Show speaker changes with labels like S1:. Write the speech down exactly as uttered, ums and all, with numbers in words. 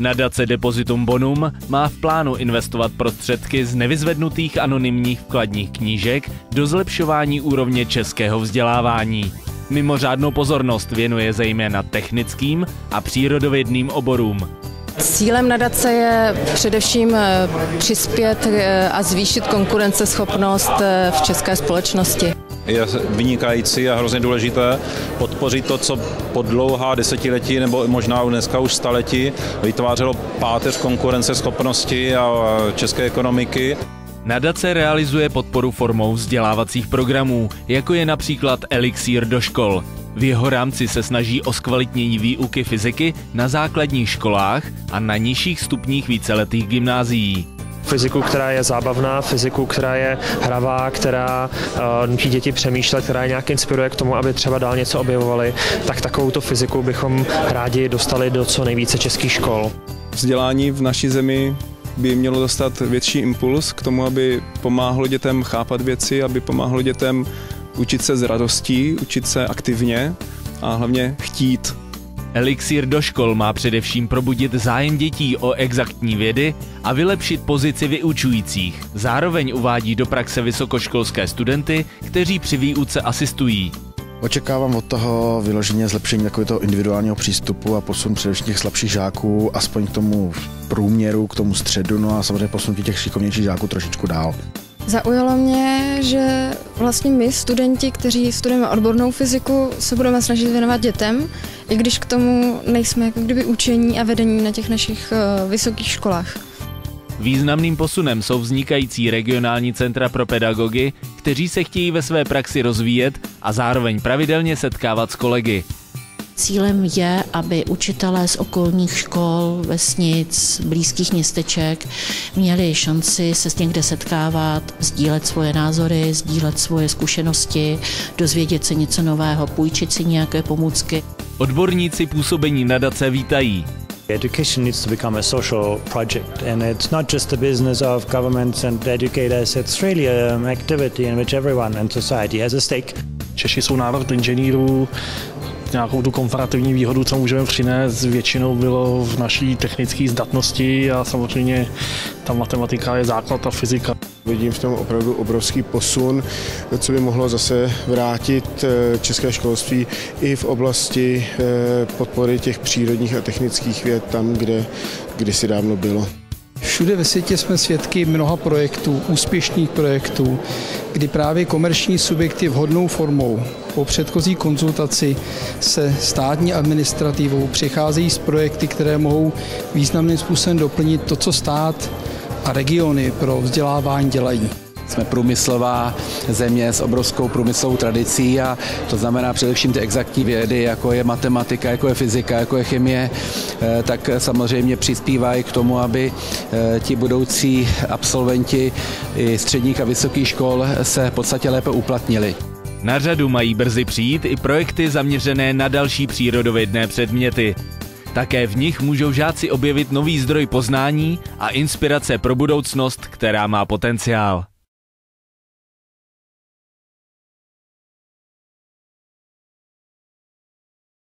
S1: Nadace Depositum Bonum má v plánu investovat prostředky z nevyzvednutých anonymních vkladních knížek do zlepšování úrovně českého vzdělávání. Mimořádnou pozornost věnuje zejména technickým a přírodovědným oborům.
S2: Cílem nadace je především přispět a zvýšit konkurenceschopnost v české společnosti.
S3: Je vynikající a hrozně důležité podpořit to, co po dlouhá desetiletí nebo možná dneska už staletí vytvářelo páteř konkurenceschopnosti a české ekonomiky.
S1: Nadace realizuje podporu formou vzdělávacích programů, jako je například Elixír do škol. V jeho rámci se snaží o zkvalitnění výuky fyziky na základních školách a na nižších stupních víceletých gymnázií.
S4: Fyziku, která je zábavná, fyziku, která je hravá, která uh, nutí děti přemýšlet, která je nějak inspiruje k tomu, aby třeba dál něco objevovali, tak takovouto fyziku bychom rádi dostali do co nejvíce českých škol.
S5: Vzdělání v naší zemi by mělo dostat větší impuls k tomu, aby pomáhalo dětem chápat věci, aby pomáhalo dětem učit se s radostí, učit se aktivně a hlavně chtít.
S1: Elixír do škol má především probudit zájem dětí o exaktní vědy a vylepšit pozici vyučujících. Zároveň uvádí do praxe vysokoškolské studenty, kteří při výuce asistují.
S6: Očekávám od toho vyloženě zlepšení takového individuálního přístupu a posun především těch slabších žáků aspoň k tomu průměru, k tomu středu, no a samozřejmě posunutí těch šikovnějších žáků trošičku dál.
S2: Zaujalo mě, že vlastně my, studenti, kteří studujeme odbornou fyziku, se budeme snažit věnovat dětem, i když k tomu nejsme jako kdyby učení a vedení na těch našich uh, vysokých školách.
S1: Významným posunem jsou vznikající regionální centra pro pedagogy, kteří se chtějí ve své praxi rozvíjet a zároveň pravidelně setkávat s kolegy.
S7: Cílem je, aby učitelé z okolních škol, vesnic, blízkých městeček měli šanci se s někde setkávat, sdílet svoje názory, sdílet svoje zkušenosti, dozvědět se něco nového, půjčit si nějaké pomůcky.
S1: Odborníci působení nadace vítají.
S8: Education needs to become a social project, and it's not just the business of governments and educators, it's really an activity in which everyone in society has a stake.
S4: Češi jsou národ inženýrů, nějakou tu komparativní výhodu, co můžeme přinést, většinou bylo v naší technické zdatnosti a samozřejmě ta matematika je základ a fyzika.
S9: Vidím v tom opravdu obrovský posun, co by mohlo zase vrátit české školství i v oblasti podpory těch přírodních a technických věd tam, kde kdysi dávno bylo.
S10: Všude ve světě jsme svědky mnoha projektů, úspěšných projektů, kdy právě komerční subjekty vhodnou formou po předchozí konzultaci se státní administrativou přicházejí s projekty, které mohou významným způsobem doplnit to, co stát a regiony pro vzdělávání dělají.
S11: Jsme průmyslová země s obrovskou průmyslovou tradicí a to znamená především ty exaktní vědy, jako je matematika, jako je fyzika, jako je chemie, tak samozřejmě přispívají k tomu, aby ti budoucí absolventi i středních a vysokých škol se v podstatě lépe uplatnili.
S1: Na řadu mají brzy přijít i projekty zaměřené na další přírodovědné předměty. Také v nich můžou žáci objevit nový zdroj poznání a inspirace pro budoucnost, která má potenciál.